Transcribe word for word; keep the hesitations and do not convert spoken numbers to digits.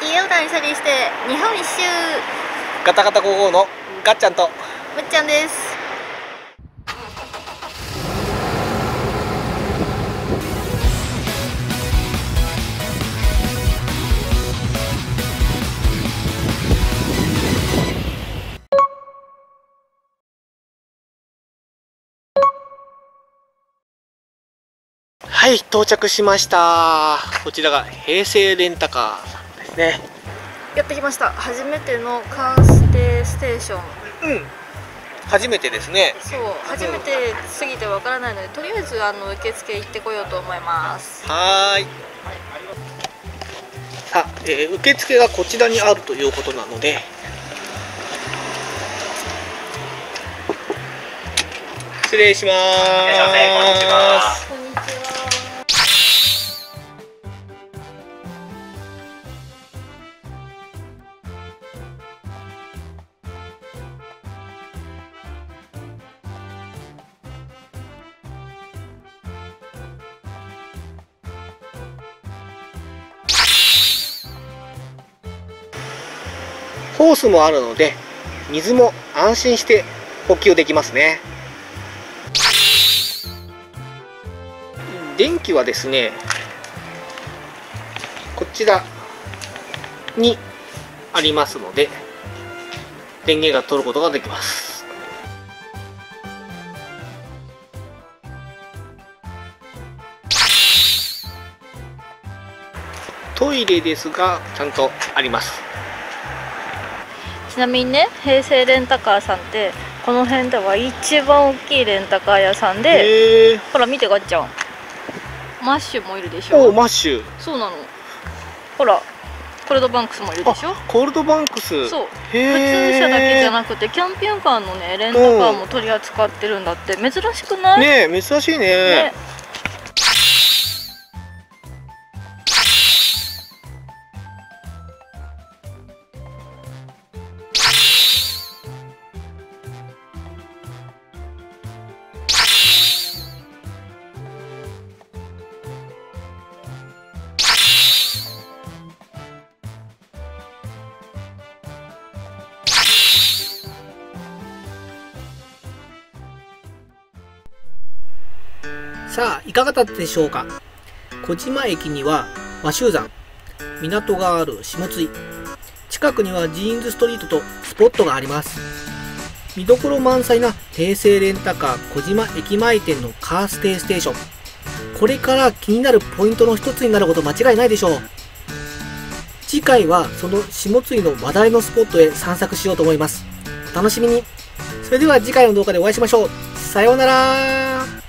家を断捨離して日本一周。 ガタガタゴーゴーのガッちゃんとむっちゃんです。 はい、到着しました。こちらが平成レンタカーさんですね。 やってきました。初めてのカーステステーション。 うん、初めてですね。 そう、初めてすぎてわからないので、とりあえずあの受付行ってこようと思います。 はーい。さあ、えー、受付がこちらにあるということなので、失礼します。 いらっしゃいませ。こんにちは。 こんにちは。 ホースもあるので水も安心して補給できますね。電気はですね、こちらにありますので電源が取ることができます。トイレですがちゃんとあります。 ちなみにね、平成レンタカーさんってこの辺では一番大きいレンタカー屋さんで、ほら見てガッちゃん、マッシュもいるでしょ。 お、マッシュ。 そうなの。ほらコールドバンクスもいるでしょ。 コールドバンクス。 そう、普へ通車だけじゃなくてキャンピングカーのねレンタカーも取り扱ってるんだって。珍しくない？ ねえ、珍しいね。 ね。 さあ、いかがだったでしょうか。小島駅には和集山、港がある下津井、近くにはジーンズストリートとスポットがあります。見どころ満載な平成レンタカー小島駅前店のカーステイステーション。これから気になるポイントの一つになること間違いないでしょう。次回はその下津井の話題のスポットへ散策しようと思います。お楽しみに。それでは次回の動画でお会いしましょう。さようなら。